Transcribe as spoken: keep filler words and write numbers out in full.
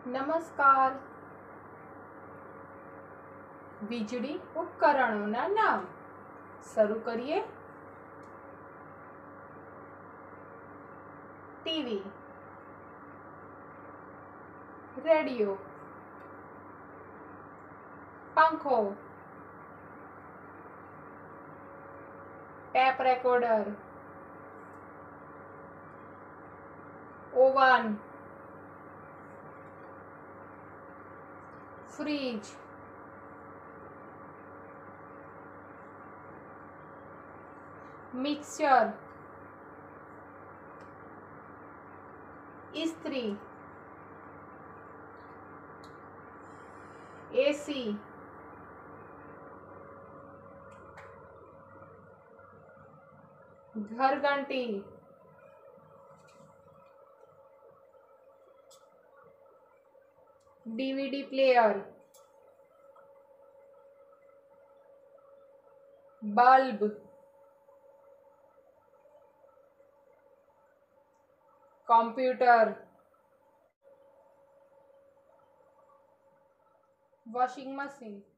નમસ્કાર. વીજળી ઉપકરણોના નામ શરૂ કરીએ. ટીવી, રેડિયો, પંખો, tape recorder, oven, fridge, mixer, ઇસ્ત્રી, એસી, ઘરઘંટી, DVD player, bulb, computer, washing machine.